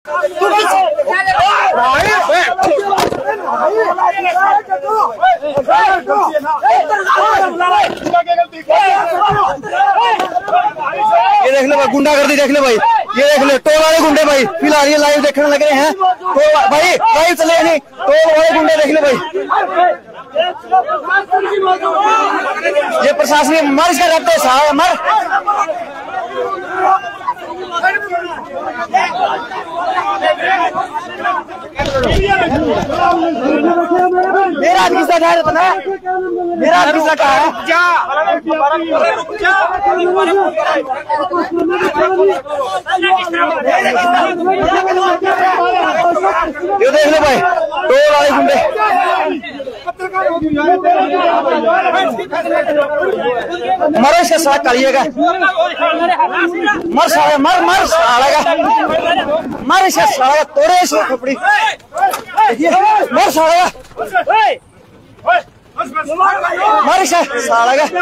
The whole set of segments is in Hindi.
ये देख लो भाई, गुंडागर्दी देख लो भाई, ये देख लो टोल वाले गुंडे भाई फिलहाल ये लाइव देखने लग रहे हैं। तो भाई लाइव चले नहीं, टोल वाले गुंडे देख लो भाई। ये प्रशासनिक मर कर रखते साहब मर। मेरा आदमी सा है पता है, मेरा आदमी सा कहा है। ये देख लो भाई टोल वाले गुंडे। मरो इसके साथ करिएगा, मर साला मर मर साला मर इसके साला तोड़े इसको खोपड़ी मर साला मर इसके साला का।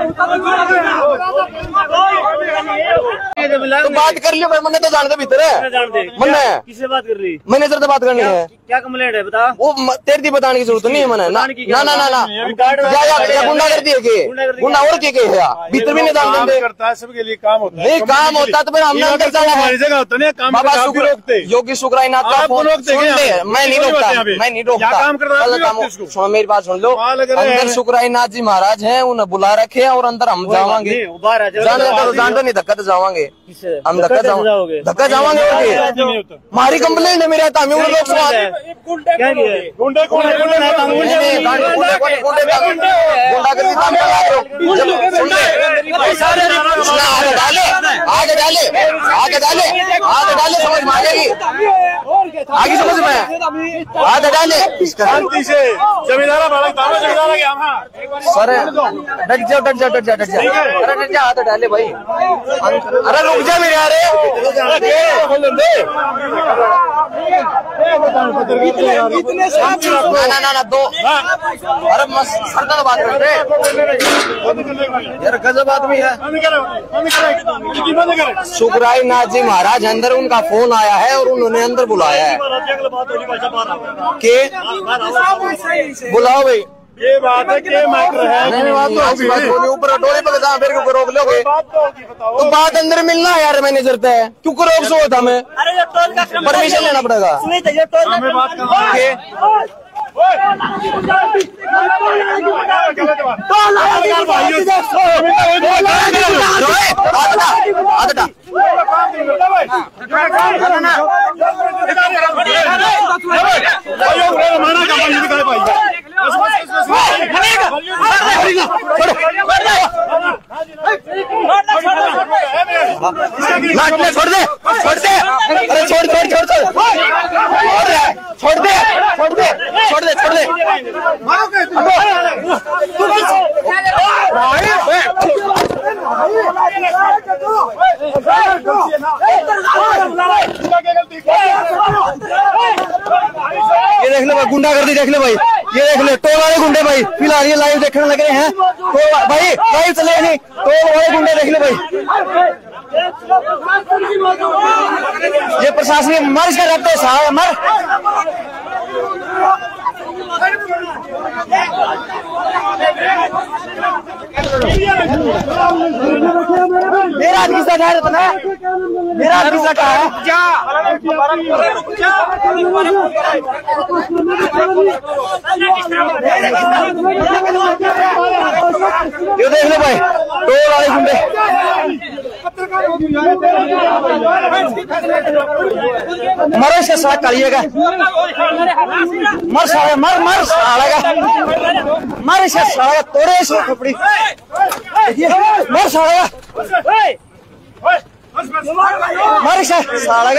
तो बात कर लियो भाई, मैंने तो जानते भीतर है मैंने किससे बात कर ली, मैनेजर से बात करनी है। क्या कंप्लेंट है बता, वो तेरी बताने की जरूरत नहीं है मैंने ना ना ना ना गुंडा कर दिए गुंडा और के भीतर भी नहीं जान देते करता है, सबके लिए काम होता है। नहीं काम होता तो फिर हमने अंदर जाना है। बाबा योगी शुक्राईनाथ का फोन मैं नहीं रोकता, मैं नहीं रोकता। सुनो मेरी बात सुन लो, अंदर शुक्राईनाथ जी महाराज हैं, उन्हें बुला रखे और अंदर हम जावांगे। जानते नहीं धक्का तो जावांगे हम, धक्का जावांगे हमारी कंप्लेंट है मेरे हमें उन लोग आगे डाले आगे डाले आगे डाले समझ में आ जाएगी, आगे समझ में आगे डाले शांति से। जमींदार सर डट जाओ डट जाओ डट जाओ डट जाओ, अरे डट जाओ हाथ डाले भाई, अरे रुक जा मेरे यार ना ना ना दो, अरे सरकार बात करते यार गजब आदमी है। शुक्राईनाथ जी महाराज अंदर, उनका फोन आया है और उन्होंने अंदर बुलाया है के बुलाओ भाई। ये बात है कि मैटर है नहीं, बात तो ऊपर टोली पर फिर क्यों रोक लोगे, तो बात अंदर मिलना है यार मैनेजर पे, क्यों रोक सो होता हमें परमिशन लेना पड़ेगा। छोड़ दे छोड़ दे, अरे छोड़ छोड़ छोड़ छोड़ छोड़ दे छोड़ दे छोड़ दे छोड़ दे। ये देख लो भाई, गुंडागर्दी देख लो भाई, ये देख लो टोल वाले गुंडे भाई फिलहाल ये लाइव देखने लग रहे हैं। तो भाई लाइव चले नहीं, टोल वाले गुंडे देख लो भाई। ये प्रशासनिक मर कर रखते साहब मर। मेरा आदमी सा है पता है, मेरा आदमी सा कहा है। ये देख लो भाई टोल वाले गुंडे। मरो इसके साथ करिएगा, मर साला मर मर साला मर इसके साला तोड़े इसको खोपड़ी मर साला मर इसके साला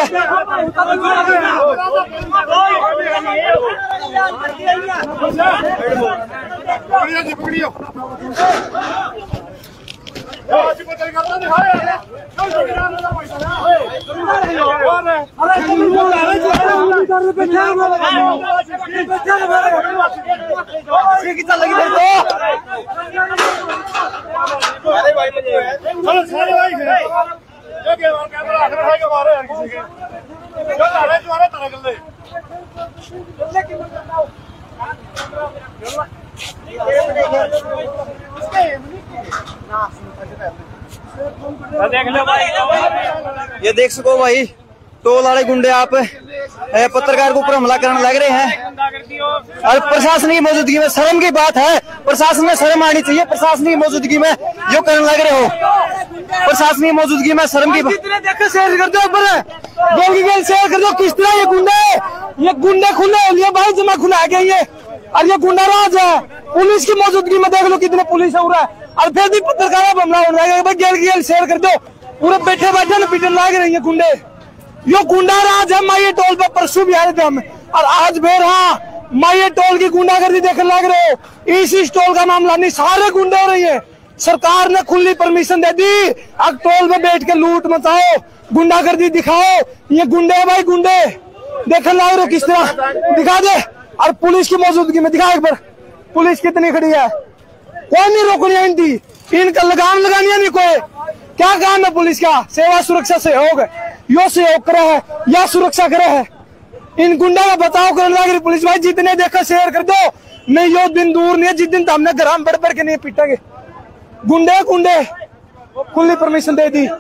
कैमरा ये देख सको भाई, टोल वाले गुंडे आप पत्रकार के ऊपर हमला करने लग रहे हैं और प्रशासन की मौजूदगी में। शर्म की बात है, प्रशासन में शर्म आनी चाहिए। प्रशासन की मौजूदगी में जो करने लग रहे हो, प्रशासन की मौजूदगी में शर्म की बात। शेयर कर दो ऊपर, शेयर कर दो। किस तरह ये गुंडे खुले हो लिए भाई, जमा खुला गए ये, और ये गुंडा राज है। पुलिस की मौजूदगी में देख लो कितने पुलिस हो रहा है, और फिर भी पत्रकार हमला हो रहा है। गेल शेयर कर दो। पूरे बैठे न पीटन लग रही है गुंडे। यो गुंडा राज है। माये टोल पे परसों भी आए थे हम, और आज फिर हाँ माये टोल की गुंडागर्दी देखने लग रहे हो। इस टोल का मामला नहीं, सारे गुंडे हो रही है। सरकार ने खुली परमिशन दे दी, अब टोल पे बैठ के लूट मचाओ, गुंडागर्दी दिखाओ। ये गुंडे है भाई, गुंडे देखने लग रहे हो किस तरह। दिखा दे, और पुलिस की मौजूदगी में दिखा एक बार, पुलिस कितनी खड़ी है। कोई नहीं रोकनी है इनका लगाम लगानी नहीं कोई। क्या काम है पुलिस का? सेवा सुरक्षा सहयोग, यो सहयोग करे है या सुरक्षा करे है। इन गुंडा का बताओ करने लगी पुलिस भाई। जितने देखा शेयर कर दो, नहीं यो दिन दूर नहीं है जिस दिन हमने घर में बढ़ के नहीं पीटेंगे। गुंडे खुली परमिशन दे दी।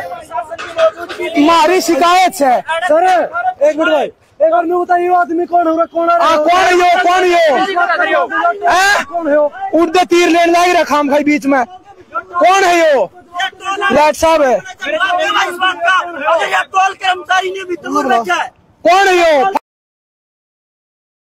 हमारी शिकायत है सर। एक मिनट भाई, एक बार मैं बताइए आदमी कौन होगा? कौन हो? उड़ते तीर लेने लग रहा खाम खाई बीच में। कौन है यो? लाट साहब है। टोल कर्मचारी ने भी तो कौन है यो?